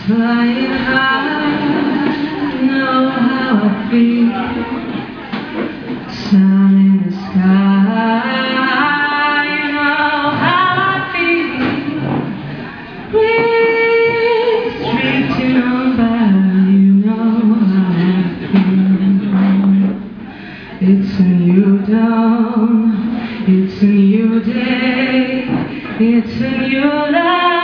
Flying high, you know how I feel. Sun in the sky, you know how I feel. Breeze drifting on by, you know how I feel. It's a new dawn, it's a new day, it's a new life.